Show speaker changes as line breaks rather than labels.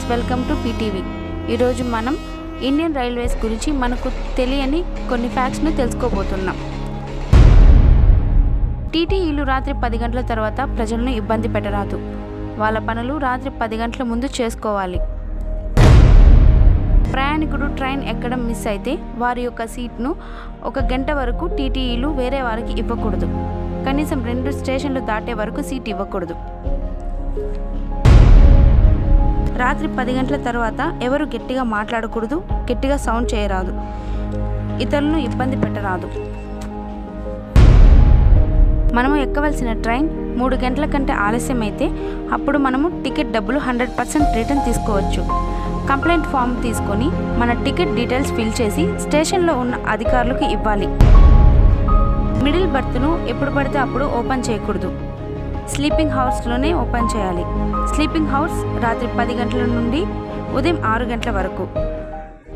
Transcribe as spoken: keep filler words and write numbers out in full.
Friends, welcome to PTV. ఈరోజు మనం Indian railways గురించి మనకు తెలియని కొన్ని ఫ్యాక్ట్స్ను తెలుసుకోబోతున్నాం. టీటీఈలు రాత్రి పది గంటల తర్వాత ప్రజలను ఇబ్బంది పెట్టరాదు. వాళ్ళ పనులు రాత్రి పది గంటల ముందు చేసుకోవాలి. ప్రయాణికుడు ట్రైన్ ఎక్కడం మిస్ అయితే వారి యొక్క సీట్ను ఒక గంట వరకు టీటీఈలు వేరే వారికి ఇవ్వకూడదు. కనీసం రెండు స్టేషన్లు దాటే వరకు సీట్ ఇవ్వకూడదు. రాత్రి పది గంటల తర్వాత ఎవరు గట్టిగా మాట్లాడకూడదు, గట్టిగా సౌండ్ చేయరాదు, ఇతరులను ఇబ్బంది పెట్టరాదు. మనము ఎక్కవలసిన ట్రైన్ మూడు గంటల కంటే ఆలస్యం అయితే అప్పుడు మనము టికెట్ డబ్బులు హండ్రెడ్ పర్సెంట్ రిటర్న్ తీసుకోవచ్చు. కంప్లైంట్ ఫామ్ తీసుకొని మన టికెట్ డీటెయిల్స్ ఫిల్ చేసి స్టేషన్లో ఉన్న అధికారులకు ఇవ్వాలి. మిడిల్ బర్త్ను ఎప్పుడు పడితే అప్పుడు ఓపెన్ చేయకూడదు. స్లీపింగ్ హౌస్లోనే ఓపెన్ చేయాలి. స్లీపింగ్ హౌస్ రాత్రి పది గంటల నుండి ఉదయం ఆరు గంటల వరకు.